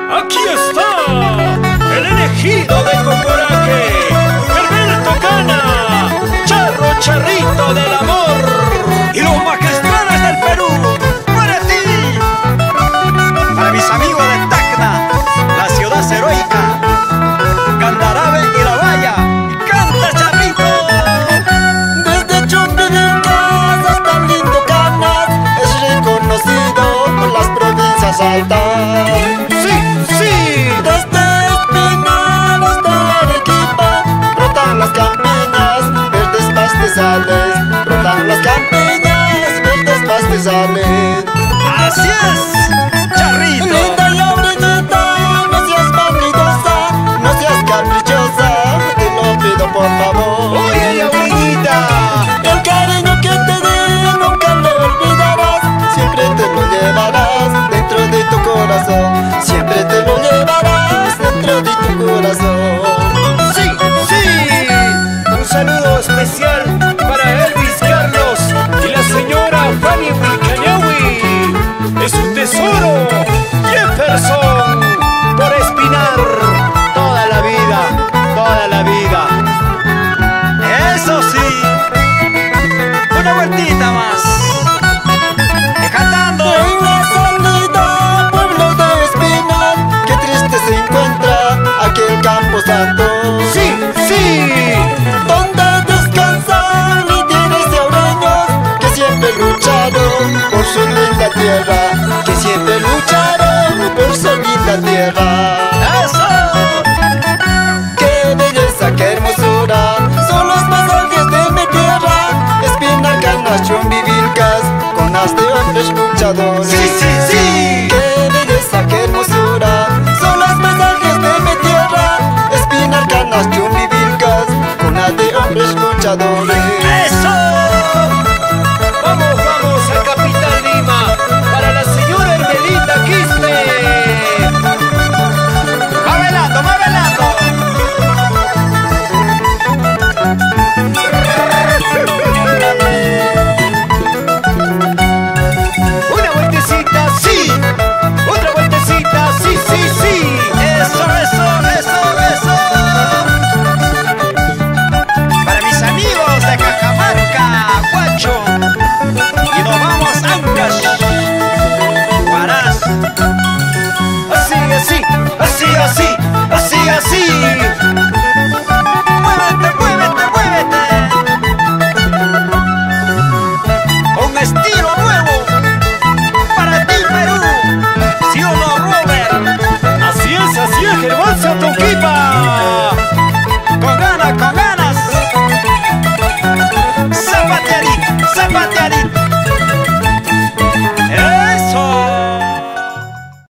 Aquí está el elegido de Cocoraque, Alberto Cana, Charro Charrito del amor y los magistrales del Perú. ¡Para ti! Para mis amigos de Tacna, la ciudad heroica, Candarabe y La Valla. ¡Canta, Charrito! Desde Chumbirincas hasta Lindo Canas es reconocido por las provincias altas.